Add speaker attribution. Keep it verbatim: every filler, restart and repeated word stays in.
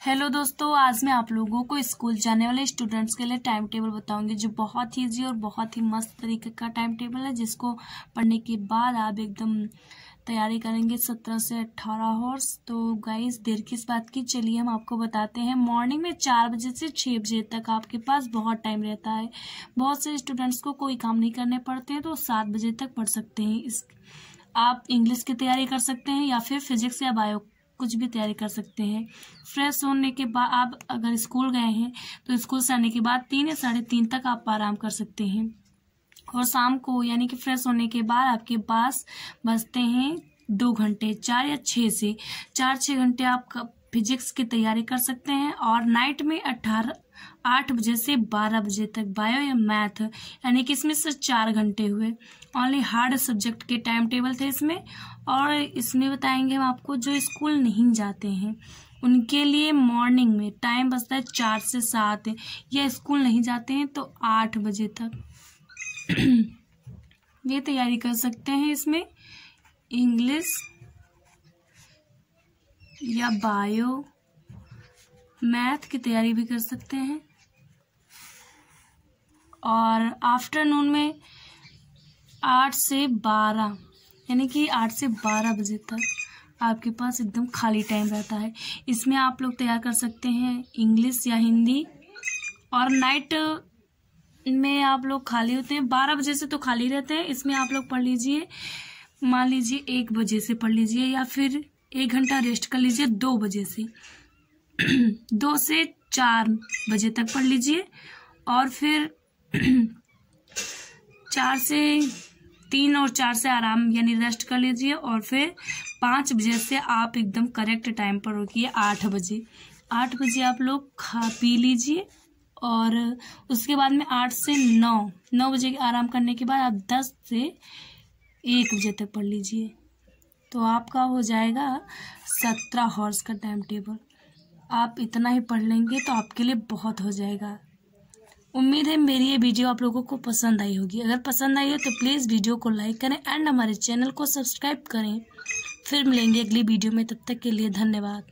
Speaker 1: Hello दोस्तों, आज मैं आप लोगों को स्कूल जाने वाले स्टूडेंट्स के लिए टाइम टेबल बताऊंगी जो बहुत ही ईजी और बहुत ही मस्त तरीके का टाइम टेबल है, जिसको पढ़ने के बाद आप एकदम तैयारी करेंगे सत्रह से अट्ठारह हॉर्स। तो गाइस, देर किस बात की, चलिए हम आपको बताते हैं। मॉर्निंग में चार बजे से छः बजे तक आपके पास बहुत टाइम रहता है। बहुत से स्टूडेंट्स को कोई काम नहीं करने पड़ते हैं तो सात बजे तक पढ़ सकते हैं। इस आप इंग्लिश की तैयारी कर सकते हैं या फिर फिजिक्स या बायो कुछ भी तैयारी कर सकते हैं। फ्रेश होने के बाद आप अगर स्कूल गए हैं तो स्कूल से आने के बाद तीन या साढ़े तीन तक आप आराम कर सकते हैं। और शाम को यानी कि फ्रेश होने के बाद आपके पास बचते हैं दो घंटे, चार या छः से चार छः घंटे आप फिजिक्स की तैयारी कर सकते हैं। और नाइट में अट्ठारह आठ बजे से बारह बजे तक बायो या मैथ, यानी कि इसमें से चार घंटे हुए। ओनली हार्ड सब्जेक्ट के टाइम टेबल थे इसमें। और इसमें बताएंगे हम आपको जो स्कूल नहीं जाते हैं उनके लिए मॉर्निंग में टाइम बचता है चार से सात, या स्कूल नहीं जाते हैं तो आठ बजे तक ये तैयारी कर सकते हैं। इसमें इंग्लिश या बायो मैथ की तैयारी भी कर सकते हैं। और आफ्टरनून में आठ से बारह, यानी कि आठ से बारह बजे तक आपके पास एकदम खाली टाइम रहता है। इसमें आप लोग तैयार कर सकते हैं इंग्लिश या हिंदी। और नाइट में आप लोग खाली होते हैं, बारह बजे से तो खाली रहते हैं। इसमें आप लोग पढ़ लीजिए, मान लीजिए एक बजे से पढ़ लीजिए, या फिर एक घंटा रेस्ट कर लीजिए दो बजे से दो से चार बजे तक पढ़ लीजिए। और फिर चार से तीन और चार से आराम यानी रेस्ट कर लीजिए। और फिर पाँच बजे से आप एकदम करेक्ट टाइम पर रुकिए आठ बजे आठ बजे आप लोग खा पी लीजिए। और उसके बाद में आठ से नौ नौ बजे आराम करने के बाद आप दस से एक बजे तक पढ़ लीजिए। तो आपका हो जाएगा सत्रह हॉर्स का टाइम टेबल। आप इतना ही पढ़ लेंगे तो आपके लिए बहुत हो जाएगा। उम्मीद है मेरी ये वीडियो आप लोगों को पसंद आई होगी। अगर पसंद आई हो तो प्लीज़ वीडियो को लाइक करें एंड हमारे चैनल को सब्सक्राइब करें। फिर मिलेंगे अगली वीडियो में, तब तक के लिए धन्यवाद।